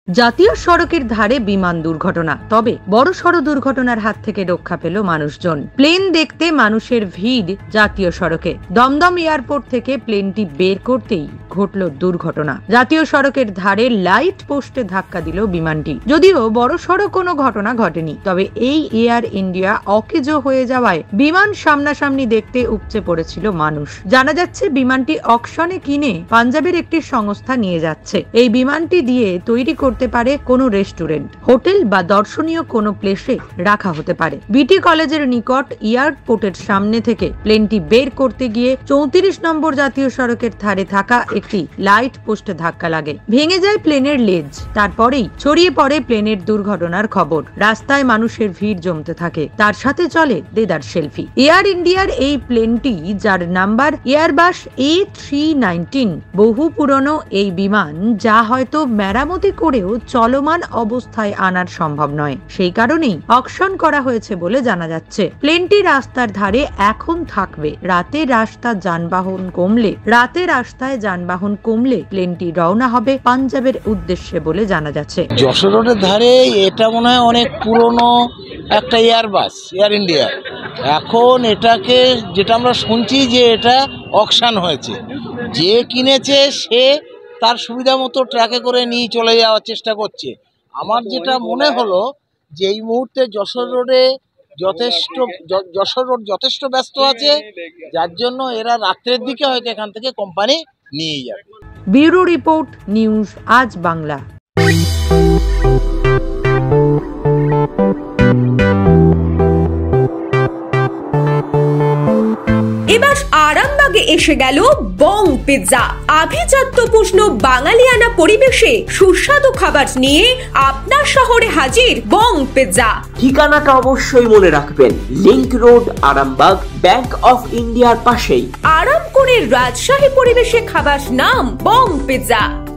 জাতীয় সড়কের ধারে বিমান দুর্ঘটনা, তবে বড়সড় দুর্ঘটনার হাত থেকে রক্ষা পেল মানুষজন। প্লেন দেখতে মানুষের ভিড় জাতীয় সড়কে। দমদম এয়ারপোর্ট থেকে প্লেনটি বের করতেই ঘটল দুর্ঘটনা। জাতীয় সড়কের ধারে লাইট পোস্টে ধাক্কা দিল বিমানটি। যদিও বড়সড় কোনো ঘটনা ঘটেনি, তবে এই এয়ার ইন্ডিয়া অকেজো হয়ে যাওয়ায় বিমান সামনাসামনি দেখতে উপচে পড়েছিল মানুষ। জানা যাচ্ছে বিমানটি অকশনে কিনে পাঞ্জাবের একটি সংস্থা নিয়ে যাচ্ছে। এই বিমানটি দিয়ে তৈরি করতে পারে কোনো রেস্টুরেন্ট, হোটেল বা দর্শনীয় কোনো প্লেসে রাখা হতে পারে। বিটি কলেজের নিকট এয়ারপোর্টের সামনে থেকে প্লেনটি বের করতে গিয়ে 34 নম্বর জাতীয় সড়কের ধারে থাকা একটি লাইট পোস্টে ধাক্কা লাগে। ভেঙে যায় প্লেনের লেজ। তারপরেই ছড়িয়ে পড়ে প্লেনের দুর্ঘটনার খবর। রাস্তায় মানুষের ভিড় জমতে থাকে, তার সাথে চলে দেদার সেলফি। এয়ার ইন্ডিয়ার এই প্লেনটি, যার নাম্বার এয়ারবাস A319, বহু পুরনো এই বিমান, যা হয়তো মেরামতি করেও চলমান অবস্থায় আনার সম্ভব নয়। সেই কারণেই অকশন করা হয়েছে বলে জানা যাচ্ছে। প্লেনটি রাস্তার ধারে এখন থাকবে। রাতে রাস্তায় যানবাহন কমলে প্লেনটি রওনা হবে পাঞ্জাবের উদ্দেশ্যে বলে জানা যাচ্ছে। যশোর রোডের ধারে এটা মনে হয় অনেক পুরনো একটা এয়ারবাস, এয়ার ইন্ডিয়া। এখন এটাকে, যেটা আমরা শুনছি যে এটা অকশন হয়েছে, যে কিনেছে সে তার সুবিধা মতো ট্র্যাকে করে নিয়ে চলে যাওয়ার চেষ্টা করছে। আমার যেটা মনে হলো যে এই মুহূর্তে যশোর রোড যথেষ্ট ব্যস্ত আছে, যার জন্য এরা রাত্রের দিকে হয়তো এখান থেকে কোম্পানি নিয়ে যাবে। ব্যুরো রিপোর্ট, নিউজ আজ বাংলা। এবার আরামবাগে এসে গেল বং পিৎজা। আভিজাত্যপূর্ণ বাঙালিয়ানা পরিবেশে সুস্বাদু খাবার নিয়ে আপনার শহরে হাজির বং পিৎজা। ঠিকানাটা অবশ্যই মনে রাখবেন, link road, Arambagh, bank of ইন্ডিয়ার পাশেই। আরাম করে রাজশাহী পরিবেশে খাবার নাম বং পিৎজা।